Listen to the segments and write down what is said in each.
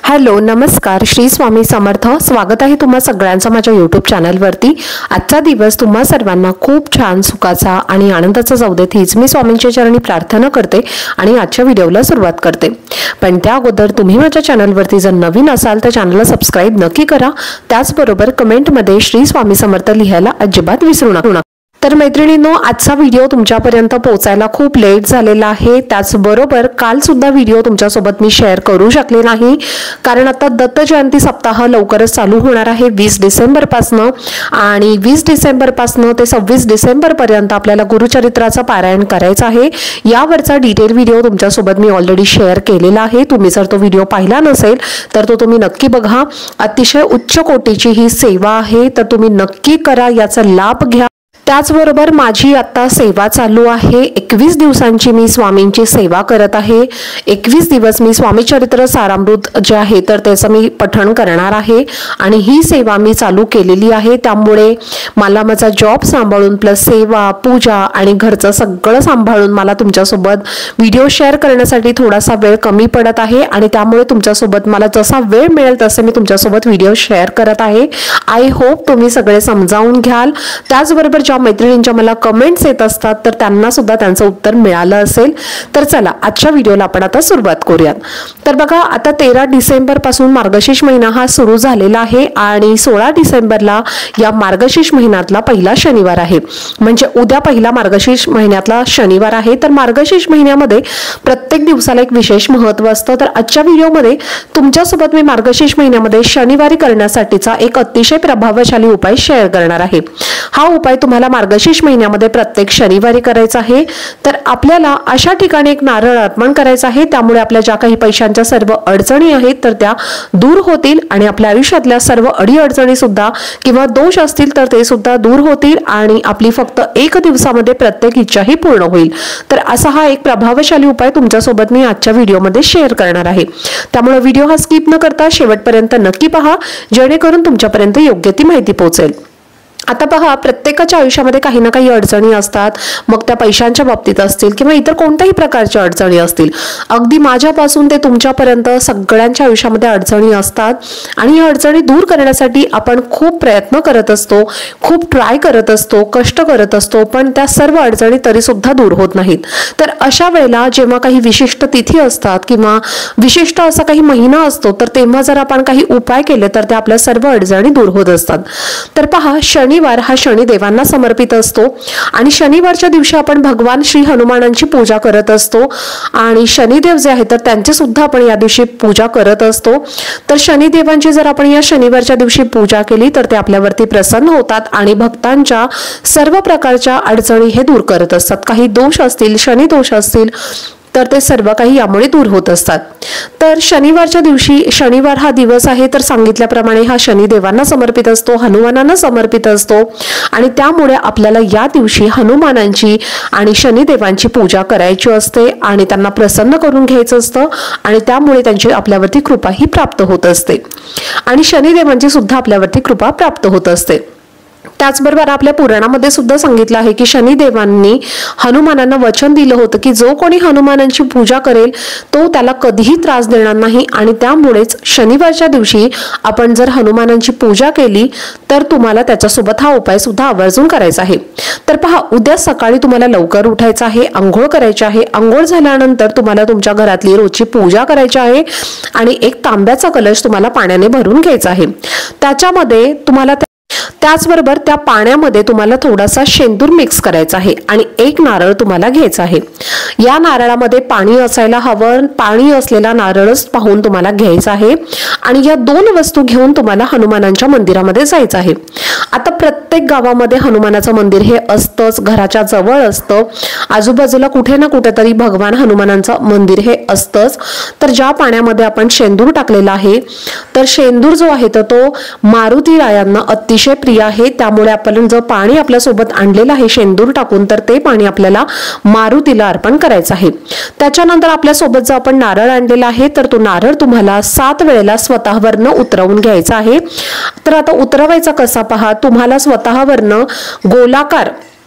Hello नमस्कार श्री स्वामी समर्थ। स्वागत आहे तुम्हा सगळ्यांचं माझ्या यूट्यूब चॅनलवरती। आजचा दिवस तुम्हा सर्वांना खूप छान सुखाचा आणि आनंदाचा जाऊ देत हीच मी स्वामींच्या चरणी प्रार्थना करते आणि आजच्या व्हिडिओला सुरुवात करते। पण त्या अगोदर तुम्ही माझ्या चॅनलवरती जर नवीन असाल तर चॅनलला सबस्क्राइब नक्की करा। त्याचबरोबर कमेंटमध्ये श्री स्वामी समर्थ लिहायला अजिबात विसरू नका। तर मैत्रिणींनो, आजचा व्हिडिओ तुमच्यापर्यंत पोहोचायला खूप लेट झालेला आहे। त्याचबरोबर काल सुद्धा व्हिडिओ तुमच्यासोबत मी शेअर करू शकले नाही, कारण आता दत्त जयंती सप्ताह लवकरच चालू होणार आहे 20 डिसेंबर पासून। आणि 20 डिसेंबर पासून ते 26 डिसेंबर पर्यंत आपल्याला गुरुचरित्राचं पारायण करायचं आहे। यावरचा डिटेल व्हिडिओ तुमच्यासोबत मी ऑलरेडी शेअर केलेला आहे। तुम्ही जर तो व्हिडिओ पाहिला नसेल तर तो तुम्ही नक्की बघा। अतिशय उच्च कोटीची ही सेवा आहे, तर तुम्ही नक्की करा, याचा लाभ घ्या। त्याचबरोबर माझी आता सेवा चालू आहे। 21 दिवसांची मी स्वामींची सेवा करत आहे। 21 दिवस मी स्वामी चरित्र सारामृत जे आहे तर त्याचं मी पठण करणार आहे आणि ही सेवा मी चालू केलेली आहे। त्यामुळे मला माझा जॉब सांभाळून प्लस सेवा पूजा आणि घरचं सगळं सांभाळून मला तुमच्यासोबत व्हिडिओ शेअर करण्यासाठी थोडासा वेळ कमी पडत आहे आणि त्यामुळे तुमच्यासोबत मला जसा वेळ मिळेल तसे मी तुमच्यासोबत व्हिडिओ शेअर करत आहे। आय होप तुम्ही सगळे समजावून घ्याल। त्याचबरोबर ज्या मैत्रिणींच्या मला कमेंट्स येत असतात तर त्यांना सुद्धा त्यांचं उत्तर मिळालं असेल। तर चला आजच्या व्हिडिओला आपण आता सुरुवात करूयात। तर बघा, आता 13 डिसेंबर पासून मार्गशीर्ष महिना हा सुरू झालेला आहे आणि 16 डिसेंबरला या मार्गशीर्ष महिन्यातला पहिला शनिवार आहे। म्हणजे उद्या पहिला मार्गशीर्ष महिन्यातला शनिवार आहे। तर मार्गशीर्ष महिन्यामध्ये प्रत्येक दिवसाला एक विशेष महत्त्व असतं। तर आजच्या व्हिडिओमध्ये तुमच्यासोबत मी मार्गशीर्ष महिन्यामध्ये शनिवारी करण्यासाठीचा एक अतिशय प्रभावशाली उपाय शेअर करणार आहे। हा उपाय तुम्हाला मार्गशीर्ष महिन्यामध्ये प्रत्येक शनिवारी करायचा आहे। तर आपल्याला अशा ठिकाणी एक नारळ अर्पण करायचा आहे, त्यामुळे आपल्या ज्या काही पैशांच्या सर्व अडचणी आहेत तर त्या दूर होतील आणि आपल्या आयुष्यातल्या सर्व अडीअडचणी सुद्धा किंवा दोष असतील तर ते सुद्धा दूर होतील आणि आपली फक्त 1 दिवसामध्ये प्रत्येक इच्छाही पूर्ण होईल। तर असा हा एक प्रभावशाली उपाय तुमच्यासोबत मी आजच्या व्हिडिओमध्ये शेअर करणार आहे। त्यामुळे व्हिडिओ हा स्किप न करता शेवटपर्यंत नक्की पहा, जेणेकरून तुमच्यापर्यंत योग्य ती माहिती पोहोचेल। आता पहा, प्रत्येकाच्या आयुष्यामध्ये काही ना काही अडचणी असतात, मग त्या पैशांच्या बाबतीत असतील किंवा इतर कोणत्याही प्रकारच्या अडचणी असतील। अगदी माझ्यापासून ते तुमच्यापर्यंत सगळ्यांच्या आयुष्यामध्ये अडचणी असतात आणि या अडचणी दूर करण्यासाठी आपण खूप प्रयत्न करत असतो, खूप ट्राय करत असतो, कष्ट करत असतो, पण त्या सर्व अडचणी तरी सुद्धा दूर होत नाहीत। तर अशा वेळेला जेव्हा काही विशिष्ट तिथी असतात किंवा विशिष्ट असा काही महिना असतो तर तेव्हा जर आपण काही उपाय केले तर त्या आपल्या सर्व अडचणी दूर होत असतात। तर पहा, शनिवार हा शनिदेवांना समर्पित असतो आणि शनिवारच्या दिवशी आपण भगवान श्री हनुमानांची पूजा करत असतो आणि शनिदेव जे आहेत तर त्यांची सुद्धा आपण या दिवशी पूजा करत असतो। तर शनिदेवांची जर आपण या शनिवारच्या दिवशी पूजा केली तर ते आपल्यावरती प्रसन्न होतात आणि भक्तांच्या सर्व प्रकारच्या अडचणी हे दूर करत असतात। काही दोष असतील, शनी दोष असतील तर ते सर्व काही यामुळे दूर होत असतात। तर शनिवारच्या दिवशी, शनिवार हा दिवस आहे तर सांगितल्याप्रमाणे हा शनिदेवांना समर्पित असतो, हनुमानांना समर्पित असतो आणि त्यामुळे आपल्याला या दिवशी हनुमानांची आणि शनिदेवांची पूजा करायची असते आणि त्यांना प्रसन्न करून घ्यायचं असतं आणि त्यामुळे त्यांची आपल्यावरती कृपाही प्राप्त होत असते आणि शनिदेवांची सुद्धा आपल्यावरती कृपा प्राप्त होत असते। त्याचबरोबर आपल्या पुराणामध्ये सुद्धा सांगितलं आहे की शनिदेवांनी हनुमानांना वचन दिलं होतं की जो कोणी हनुमानांची पूजा करेल तो त्याला कधीही त्रास देणार नाही आणि त्यामुळेच शनिवारच्या दिवशी आपण जर हनुमानांची पूजा केली तर तुम्हाला त्याच्यासोबत हा उपाय सुद्धा आवर्जून करायचा आहे। तर पहा, उद्या सकाळी तुम्हाला लवकर उठायचं आहे, अंघोळ करायची आहे। अंघोळ झाल्यानंतर तुम्हाला तुमच्या घरातली रोजची पूजा करायची आहे आणि एक तांब्याचा कलश तुम्हाला पाण्याने भरून घ्यायचा आहे। त्याच्यामध्ये तुम्हाला त्याचबरोबर त्या पाण्यामध्ये तुम्हाला थोडासा शेंदूर मिक्स करायचा आहे आणि एक नारळ तुम्हाला घ्यायचा आहे। या नारळामध्ये पाणी असायला हवं, पाणी असलेला नारळच पाहून तुम्हाला घ्यायचा आहे आणि या 2 वस्तू घेऊन तुम्हाला हनुमानांच्या मंदिरामध्ये जायचं आहे। आता प्रत्येक गावामध्ये हनुमानाचं मंदिर हे असतंच, घराच्या जवळ असतं, आजूबाजूला कुठे ना कुठेतरी भगवान हनुमानांचं मंदिर हे असतंच। तर ज्या पाण्यामध्ये आपण शेंदूर टाकलेला आहे तर शेंदूर जो आहे तर तो मारुती रायांना अतिशय प्रिय आहे, त्यामुळे आपण जो पाणी आपल्या सोबत आणलेलं आहे शेंदूर टाकून तर ते पाणी आपल्याला मारुतीला अर्पण करायचं आहे। त्याच्यानंतर आपल्या सोबत जो आपण नारळ आणलेला आहे तर तो नारळ तुम्हाला 7 वेळेला स्वतःवरनं उतरवून घ्यायचा आहे। तर आता उतरवायचा कसा पहा, तुम्हाला स्वतःवरनं गोलाकार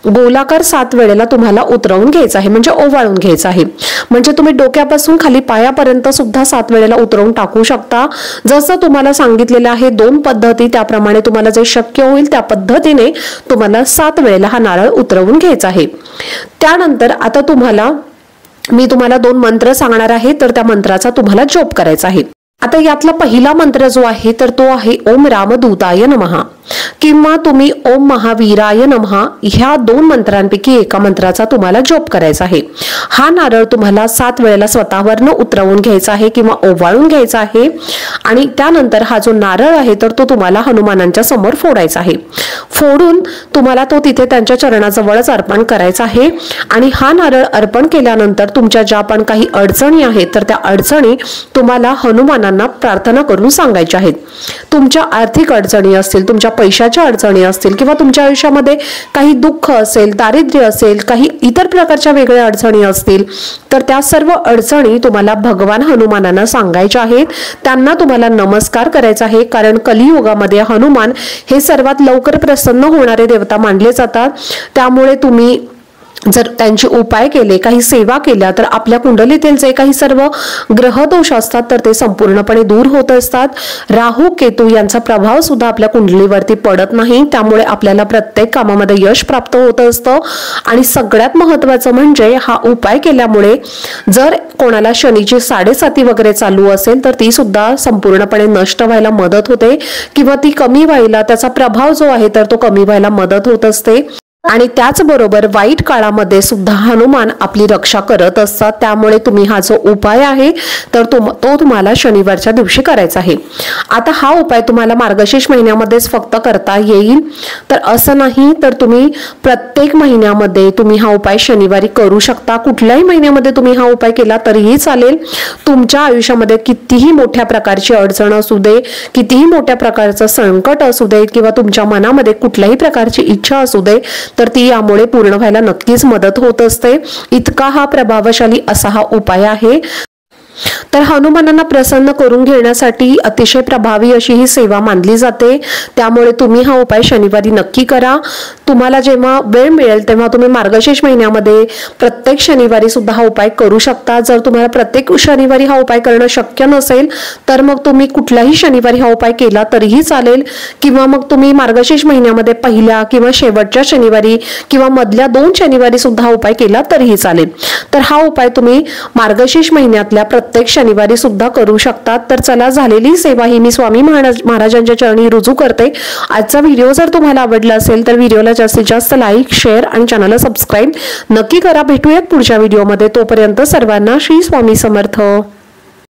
गोलाकार 7 वेळेला तुम्हाला उतरवून घ्यायचं आहे, म्हणजे ओवाळून घ्यायचं आहे. म्हणजे तुम्ही डोक्यापासून खाली पायापर्यंत सुद्धा 7 वेळेला उतरवून टाकू शकता. जसं तुम्हाला सांगितलेलं आहे 2 पद्धती, त्याप्रमाणे तुम्हाला जे शक्य होईल त्या पद्धतीने तुम्हाला 7 वेळेला हा नारळ उतरवून घ्यायचा आहे. त्यानंतर आता मी तुम्हाला 2 मंत्र सांगणार आहे, तर त्या मंत्राचा तुम्हाला जप करायचा आहे. आता यातला पहिला मंत्र जो आहे तर तो आहे ओम रामदूताय नमः किंवा तुम्ही ओम महावीराय नमः, ह्या 2 मंत्रांपैकी एका मंत्राचा तुम्हाला जप करायचा आहे. हा नारळ तुम्हाला 7 वेळेला स्वतःवरनं उतरवून घ्यायचा आहे किंवा ओवाळून घ्यायचा आहे आणि त्यानंतर हा जो नारळ आहे तर तो तुम्हाला हनुमानांच्या समोर फोडायचा आहे. फोडून तुम्हाला तो तिथे त्यांच्या चरणाजवळच अर्पण करायचा आहे. आणि हा नारळ अर्पण केल्यानंतर तुमच्या ज्या पण काही अडचणी आहेत तर त्या अडचणी तुम्हाला हनुमानांना प्रार्थना करून सांगायच्या आहेत. तुमच्या आर्थिक अडचणी असतील, तुमच्या पैशाच्या अडचणी असतील किंवा तुमच्या आयुष्यामध्ये काही दुःख असेल, दारिद्र्य असेल, काही इतर प्रकारच्या वेगळ्या अडचणी असतील तर त्या सर्व अडचणी तुम्हाला भगवान हनुमानांना सांगायच्या आहेत. त्यांना तुम्हाला नमस्कार करायचा आहे, कारण कलियुगामध्ये हनुमान हे सर्वात लवकर प्रसन्न होणारे देवता मानले जातात. त्यामुळे तुम्ही जर त्यांचे उपाय केले, काही सेवा केल्या तर आपल्या कुंडलीतील जे काही सर्व ग्रह दोष असतात तर ते संपूर्णपणे दूर होत असतात. राहू केतू यांचा प्रभाव सुद्धा आपल्या कुंडलीवरती पडत नाही, त्यामुळे आपल्याला प्रत्येक कामामध्ये यश प्राप्त होत असतं. आणि सगळ्यात महत्त्वाचं म्हणजे हा उपाय केल्यामुळे जर कोणाला शनीची 7.5 वगैरे चालू असेल तर ती सुद्धा संपूर्णपणे नष्ट व्हायला मदत होते किंवा ती कमी व्हायला, त्याचा प्रभाव जो आहे तर तो कमी व्हायला मदत होत असते. आणि त्याचबरोबर वाईट काळामध्ये सुद्धा हनुमान आपली रक्षा करत असतात. त्यामुळे तुम्ही हा जो उपाय आहे तर तो तुम्हाला शनिवारच्या दिवशी करायचा आहे. आता हा उपाय तुम्हाला मार्गशीर्ष महिन्यामध्येच फक्त करता येईल, तर असं नाही, तर तुम्ही प्रत्येक महिन्यामध्ये तुम्ही हा उपाय शनिवारी करू शकता. कुठल्याही महिन्यामध्ये तुम्ही हा उपाय केला तरीही चालेल. तुमच्या आयुष्यामध्ये कितीही मोठ्या प्रकारची अडचण असू दे, कितीही मोठ्या प्रकारचं संकट असू दे किंवा तुमच्या मनामध्ये कुठल्याही प्रकारची इच्छा असू दे तर ती यामुळे पूर्ण व्हायला नक्कीच मदत होत असते. इतका हा प्रभावशाली असा हा उपाय आहे. तर हनुमानांना प्रसन्न करून घेण्यासाठी अतिशय प्रभावी अशी ही सेवा मानली जाते. त्यामुळे तुम्ही हा उपाय शनिवारी नक्की करा. तुम्हाला जेव्हा वेळ मिळेल तेव्हा तुम्ही मार्गशीर्ष महिन्यामध्ये प्रत्येक शनिवारी सुद्धा हा उपाय करू शकता. जर तुम्हाला प्रत्येक शनिवारी हा उपाय करणं शक्य नसेल तर मग तुम्ही कुठल्याही शनिवारी हा उपाय केला तरीही चालेल, किंवा मग तुम्ही मार्गशीर्ष महिन्यामध्ये पहिल्या किंवा शेवटच्या शनिवारी किंवा मधल्या 2 शनिवारी सुद्धा हा उपाय केला तरीही चालेल. तर हा उपाय तुम्ही मार्गशीर्ष महिन्यातल्या प्रत्येक शनिवारी सुद्धा करू शकतात. तर चला, झालेली सेवा ही मी स्वामी महाराजांच्या चरणी रुजू करते. आजचा व्हिडिओ जर तुम्हाला आवडला असेल तर व्हिडिओला जास्तीत जास्त लाईक, शेअर आणि चॅनलला सबस्क्राईब नक्की करा. भेटूयात पुढच्या व्हिडिओमध्ये. तोपर्यंत सर्वांना श्री स्वामी समर्थ.